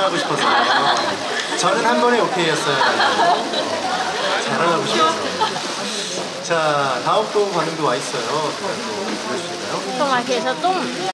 자랑하고 싶었어요. 저는 한 번에 오케이였어요. 자랑하고 싶었어요. 자, 다음 또 반응도 와 있어요. 또 보여주실까요? 정말 그래서 좀